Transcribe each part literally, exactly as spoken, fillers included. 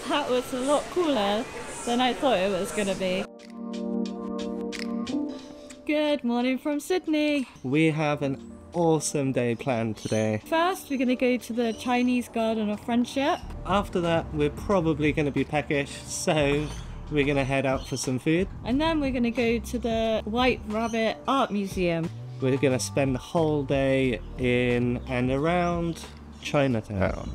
That was a lot cooler than I thought it was going to be. Good morning from Sydney. We have an awesome day planned today. First, we're going to go to the Chinese Garden of Friendship. After that, we're probably going to be peckish, so we're going to head out for some food. And then we're going to go to the White Rabbit Art Museum. We're going to spend the whole day in and around Chinatown.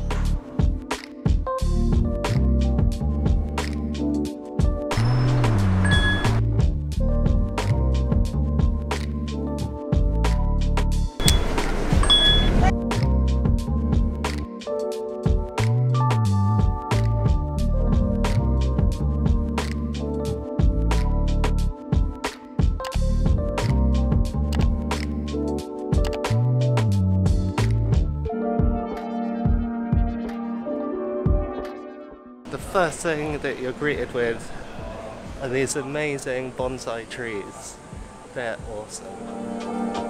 The first thing that you're greeted with are these amazing bonsai trees. They're awesome.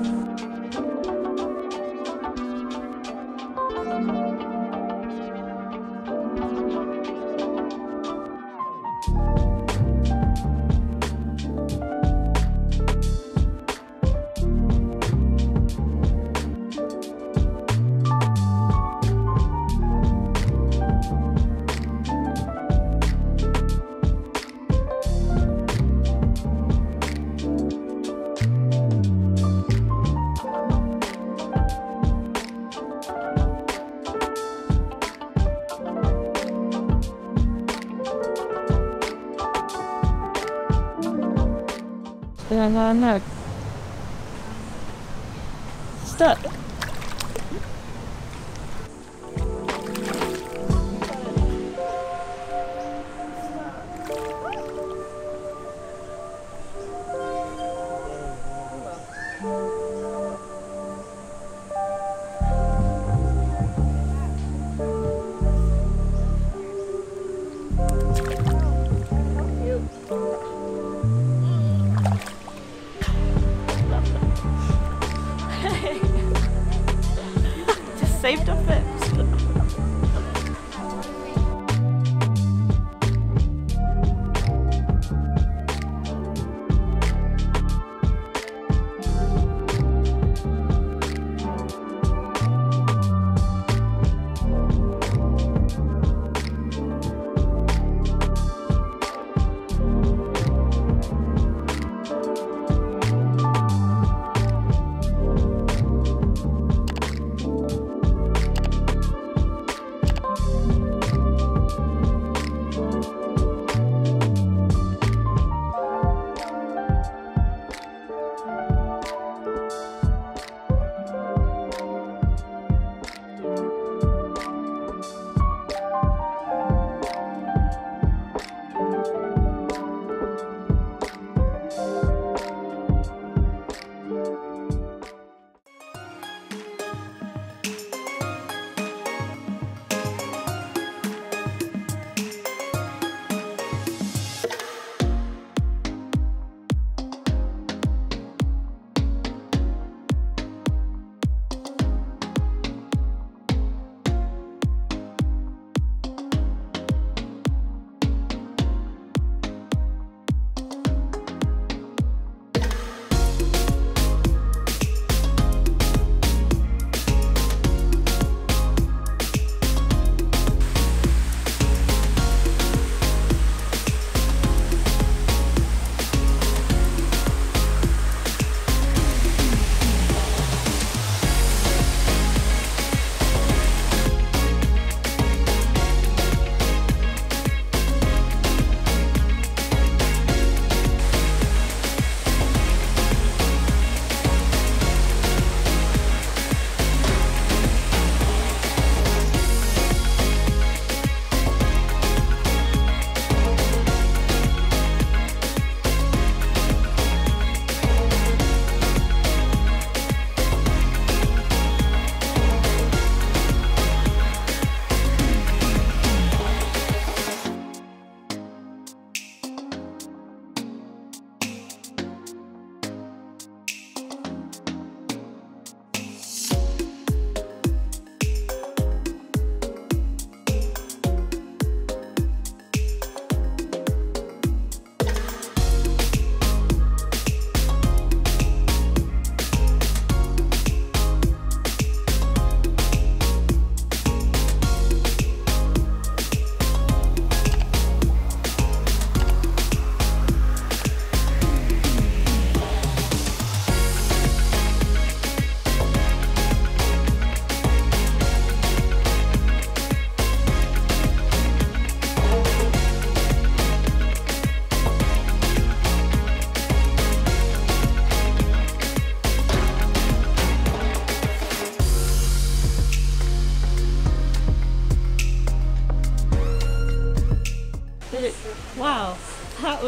No, no, no. Stop.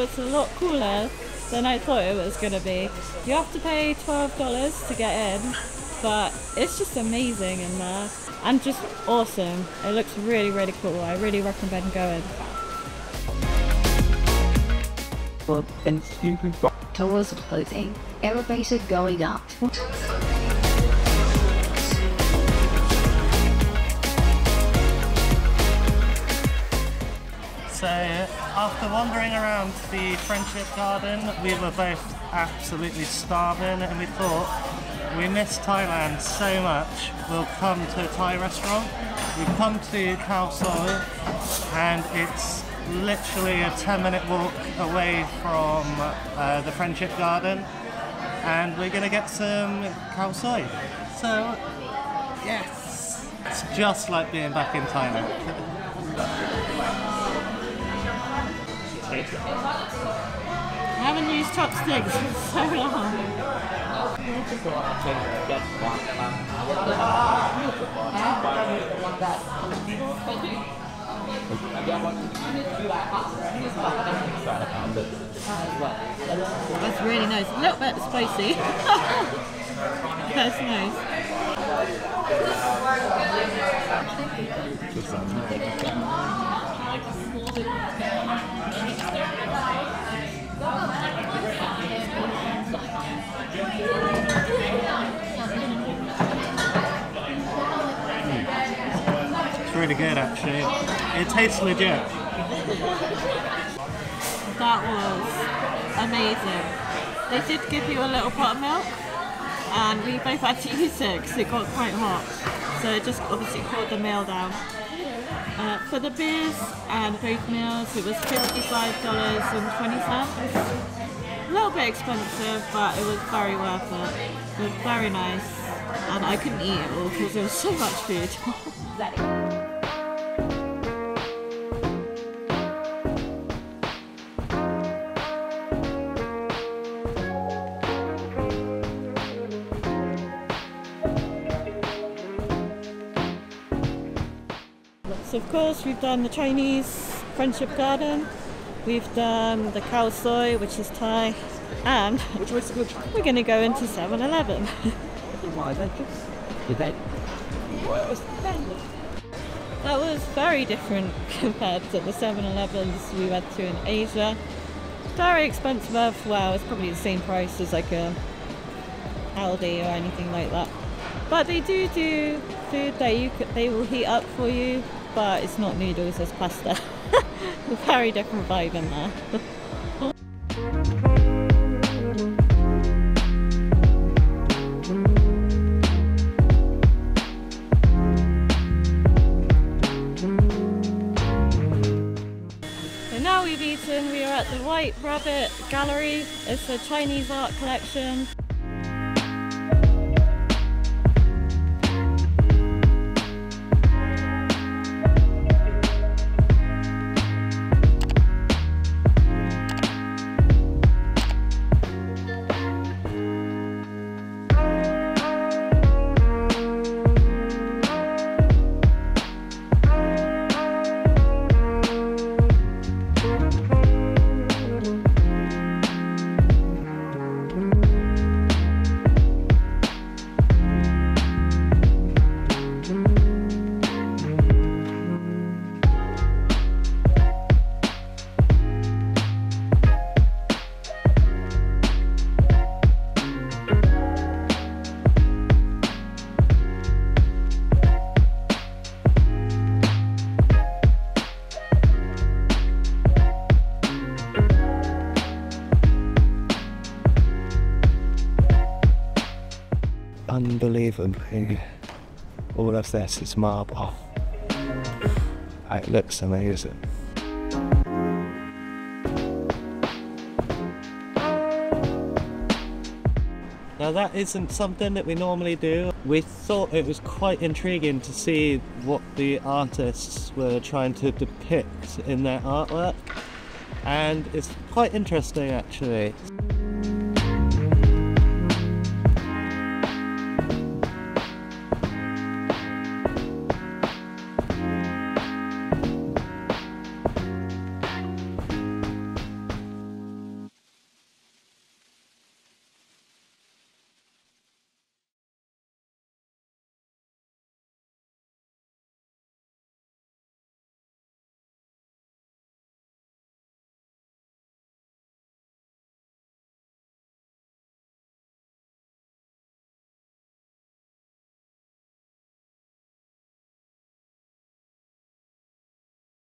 was a lot cooler than I thought it was going to be. You have to pay twelve dollars to get in, but it's just amazing in there and just awesome. It looks really, really cool. I really recommend going. And stupid doors closing, elevator going up. So after wandering around the Friendship Garden, we were both absolutely starving and we thought, we miss Thailand so much, we'll come to a Thai restaurant. We've come to Khao Soi and it's literally a ten minute walk away from uh, the Friendship Garden, and we're gonna get some Khao Soi. So yes, it's just like being back in Thailand. I haven't used chopsticks in so long. That's really nice. A little bit spicy. That's nice. It's really good actually. It tastes legit. That was amazing. They did give you a little pot of milk and we both had to use it because it got quite hot. So it just obviously cooled the meal down. Uh, for the beers and both meals it was fifty-five dollars and twenty cents. A little bit expensive, but it was very worth it. It was very nice and I couldn't eat it all because there was so much food. So of course we've done the Chinese Friendship Garden, we've done the Khao Soi, which is Thai, and we're going to go into seven eleven. That was very different compared to the seven elevens we went to in Asia. Very expensive. Well, it's probably the same price as like a Aldi or anything like that. But they do do food that you could, they will heat up for you, but it's not noodles, it's pasta. A very different vibe in there. So now we've eaten, we are at the White Rabbit Gallery. It's a Chinese art collection. Unbelievably, all of this is marble. It looks amazing. Now that isn't something that we normally do. We thought it was quite intriguing to see what the artists were trying to depict in their artwork, and it's quite interesting actually.